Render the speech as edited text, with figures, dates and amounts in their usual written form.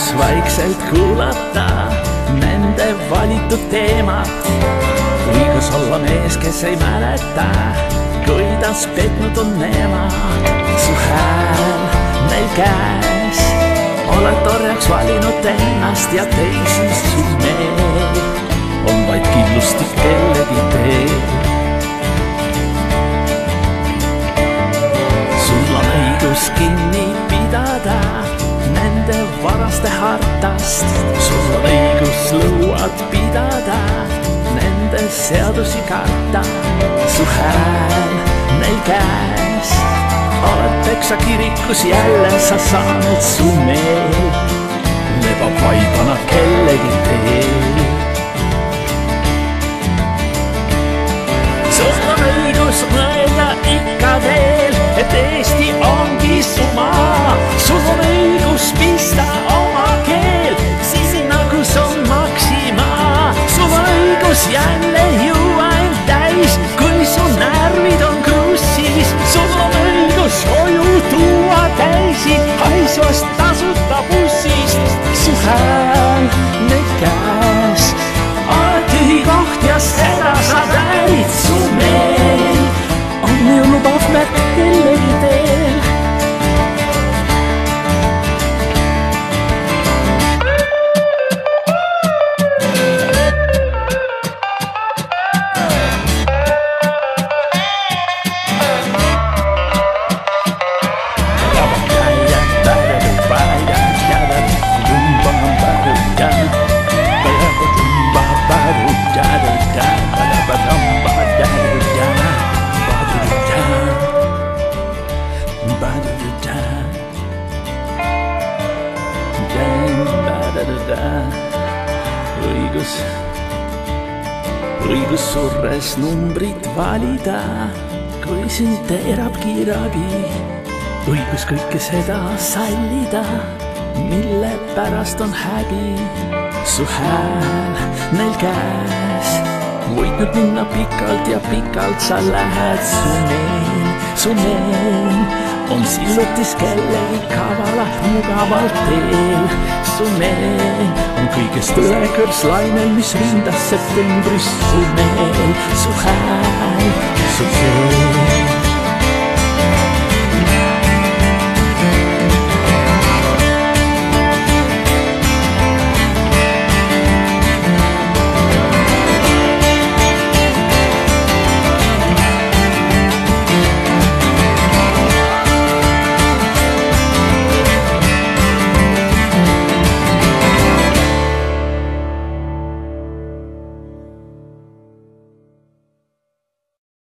vaikselt kuulata nende valitud teemad. õigus olla mees, kes ei mäleta, kuidas petnud on nemad. Su hääl neil käes, oled orjaks valinud ennast ja teisi. Su meel on vaid killustik kellegi teel. sul on õigus kinni pidada nende varaste hartast. sul on õigus lõuad pidada, nende seadusi karta. su hääl neil käes, oled peksa kirikus jälle sa saanud. su meel lebab vaibana kellegi teel. sul on õigus mõelda ikka veel, et Eesti ongi su maa. sul on õigus pista oma keel sinna, kus on Maxima. sul on õigus jälle juua end täis, kui su närvid on krussis. sul on õigus koju tuua täisi haisvast tasuta bussist. su hääl neid käes, oled tühi koht ja seda sa väärid. su meel on ju lubav märk kellegi teel. õigus surres numbrit valida, kui sind teerab kiirabi. õigus kõike seda sallida, mille pärast on häbi. su hääl neil käes, võid nüüd minna pikalt ja pikalt sa lähed. su meel on sillutis kellegi kavala mugavalt teel. su meel on kõigest õekõrs lainel, mis rindas septembris. su meel, su hääl, su keel.